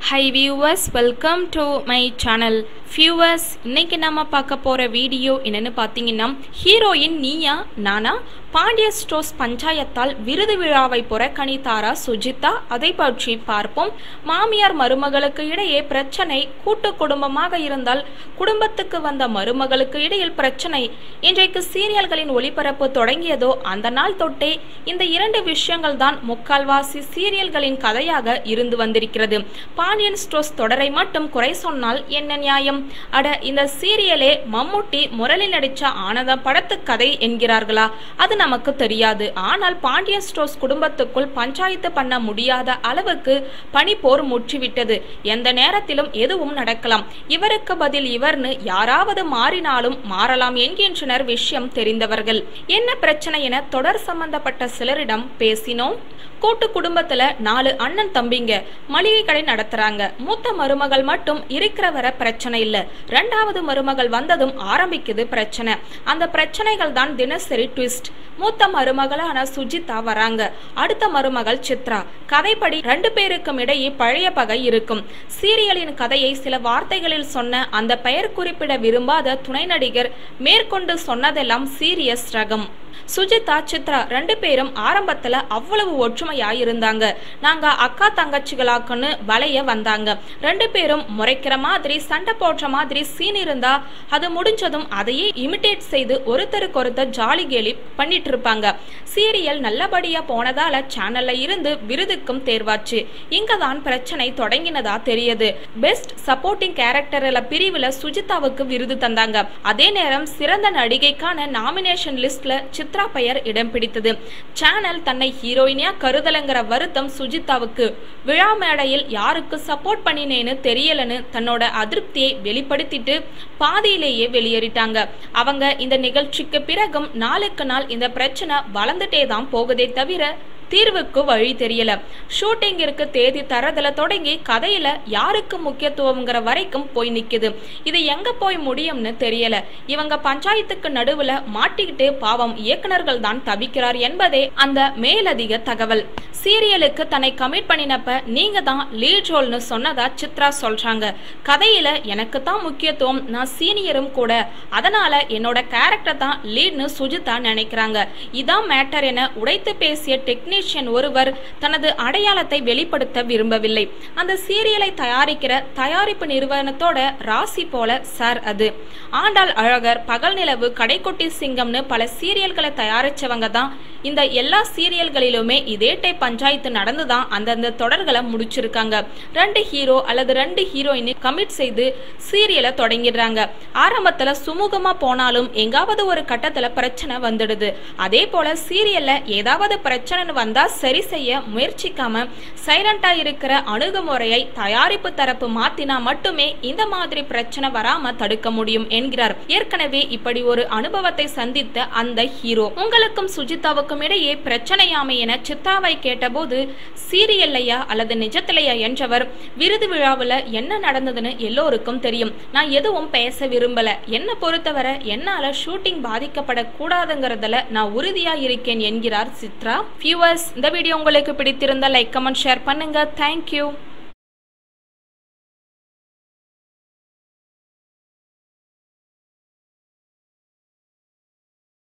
Hi viewers, welcome to my channel. Viewers, இன்னைக்கு நாம பார்க்க போற வீடியோ என்னன்னு பாத்தீங்கன்னா ஹீரோயின் நீயா நானா பாண்டிய ஸ்டோர்ஸ் பஞ்சாயத்தால் விருது விழாவை புறக்கணித்தாரா சுஜிதா, அதை பற்றி பார்ப்போம். மாமியார் மருமகளுக்கு இடையே பிரச்சனை, கூட்டு குடும்பமாக இருந்தால் குடும்பத்துக்கு வந்த மருமகளுக்கு இடையில் பிரச்சனை. இன்றைக்கு சீரியல்களின் ஒளிபரப்பு தொடங்கியதோ அந்த நாள் தொட்டே இந்த இரண்டு விஷயங்கள் தான் முக்கால்வாசி சீரியல்களின் கதையாக இருந்து வந்திருக்கிறது. பாண்டியன் ஸ்டோர்ஸ் தொடரை மட்டும் குறை சொன்னால் என்ன நியாயம்? அட, இந்த சீரியலே மம்முட்டி முரளி நடிச்ச ஆனந்த படத்து கதை என்கிறார்களா? அது நமக்கு தெரியாது. ஆனால் பாண்டியன் ஸ்டோர்ஸ் குடும்பத்துக்குள் பஞ்சாயத்து பண்ண முடியாத அளவுக்கு பனிப்போர் முற்றிவிட்டது. எந்த நேரத்திலும் எதுவும் நடக்கலாம். இவருக்கு பதில் இவர்னு யாராவது மாறினாலும் மாறலாம் என்கின்றனர் விஷயம் தெரிந்தவர்கள். என்ன பிரச்சனை என தொடர் சம்பந்தப்பட்ட சிலரிடம் பேசினோம். கூட்டு குடும்பத்துல 4 அண்ணன் தம்பிங்க மளிகை கடை நடத்துறாங்க. மூத்த மருமகள் மட்டும் இருக்கிற வர பிரச்சனை இல்ல. 2வது மருமகள் வந்ததும் ஆரம்பிக்குது பிரச்சனை. அந்த பிரச்சனைகள் தான் தினசரி ட்விஸ்ட். மூத்த மருமகளான சுஜிதா வராங்க. அடுத்த மருமகள் சித்ரா. கதைப்படி 2 பேருக்கும் இடையே பழைய பகை இருக்கும். சீரியலின் கதையை சில வார்த்தைகளில் சொன்ன அந்த பெயர் குறிப்பிட விரும்பாத துணை நடிகர் மேற்கொண்டு சொன்னதெல்லாம் சீரியஸ் ரகம். சுஜிதா சித்ரா 2 பேரும் ஆரம்பத்துல அவ்வளவு ஒற்றுமையா இருந்தாங்க. நாங்க அக்கா தங்கச்சிகளாக்குன்னு வளைய வந்தாங்க. 2 பேரும் முறைக்கிற மாதிரி சண்டை போடுற மாதிரி சீன் இருந்தா அது முடிஞ்சதும் அதையே இமிட்டேட் செய்து ஒருத்தருக்கொருத்தர் ஜாலி கேலி பண்ணிட்டு இருப்பாங்க. சீரியல் நல்லபடியா போனதால சேனல்ல இருந்து விருதுக்கும் தேர்வாச்சு. இங்கதான் பிரச்சனை தொடங்கினதா தெரியுது. பெஸ்ட் சப்போர்ட்டிங் கேரக்டர்ல பிரிவுல சுஜிதாவுக்கு விருது தந்தாங்க. அதே நேரம் சிறந்த நடிகைக்கான நாமினேஷன் லிஸ்ட்ல சித்ரா பெயர் இடம் பிடித்தது. சேனல் தன்னை ஹீரோயினியா கருதலங்கிற வருத்தம் சுஜிதாவுக்கு. விழா மேடையில் யாருக்கு சப்போர்ட் பண்ணினேன்னு தெரியலன்னு தன்னோட அதிருப்தியை வெளிப்படுத்திட்டு பாதியிலேயே வெளியேறிட்டாங்க. அவங்க இந்த நிகழ்ச்சிக்கு பிறகும் நாளுக்கு நாள் இந்த பிரச்சனை வளர்ந்துட்டே தான் போகுதே தவிர தீர்வுக்கு வழி தெரியல. ஷூட்டிங்கிற்கு தேதி தரதுல தொடங்கி கதையில யாருக்கு முக்கியத்துவம்ங்கிற வரைக்கும் போய் நிக்குது. இது எங்க போய் முடியும்னு தெரியல. இவங்க பஞ்சாயத்துக்கு நடுவுல மாட்டிக்கிட்டு பாவம் இயக்குனர்கள் தான் தவிக்கிறார் என்பதே அந்த மேலதிக தகவல். சீரியலுக்கு தன்னை கமிட் பண்ணினப்ப நீங்க தான் லீட் ரோல்னு சொன்னதா சித்ரா சொல்றாங்க. கதையில எனக்கு தான் முக்கியத்துவம், நான் சீனியரும் கூட, அதனால என்னோட கேரக்டர் தான் லீட்னு சுஜிதா நினைக்கிறாங்க. இதான் மேட்டர் என உடைத்து பேசிய டெக்னீஷியன் ஒருவர் தனது அடையாளத்தை வெளிப்படுத்த விரும்பவில்லை. அந்த சீரியலை தயாரிக்கிற தயாரிப்பு நிறுவனத்தோட ராசி போல சார் அது. ஆண்டாள் அழகர், பகல் நிலவு, கடைக்குட்டி சிங்கம்னு பல சீரியல்களை தயாரிச்சவங்க தான் இந்த எல்லா சீரியல்களிலுமே இதே டைப் பஞ்சாயத்து நடந்துதான் அந்தந்த தொடர்களை முடிச்சிருக்காங்க. 2 ஹீரோ அல்லது 2 ஹீரோயின் கமிட் செய்து சீரியலை தொடங்கிடுறாங்க. ஆரம்பத்துல சுமூகமா போனாலும் எங்காவது ஒரு கட்டத்துல பிரச்சனை வந்துடுது. அதே போல சீரியல்ல ஏதாவது பிரச்சனை வந்தா சரி செய்ய முயற்சிக்காம சைலண்டா இருக்கிற அணுகுமுறையை தயாரிப்பு தரப்பு மாத்தினா மட்டுமே இந்த மாதிரி பிரச்சனை வராம தடுக்க முடியும் என்கிறார் ஏற்கனவே இப்படி ஒரு அனுபவத்தை சந்தித்த அந்த ஹீரோ. உங்களுக்கும் சுஜிதாவுக்கும் இடையே பிரச்சனையாமை என சித்தாவை கேட்டபோது சீரியல்லையா அல்லது நிஜத்திலையா என்றவர், விருது விழாவில் என்ன நடந்ததுன்னு எல்லோருக்கும் தெரியும், நான் எதுவும் பேச விரும்பல, என்ன பொறுத்தவரை என்னால ஷூட்டிங் பாதிக்கப்படக்கூடாதுங்கிறதுல நான் உறுதியா இருக்கேன் என்கிறார் சித்ரா. வியூவர்ஸ், இந்த வீடியோ உங்களுக்கு பிடித்திருந்தால் லைக், கமெண்ட், ஷேர் பண்ணுங்க. தேங்க்யூ.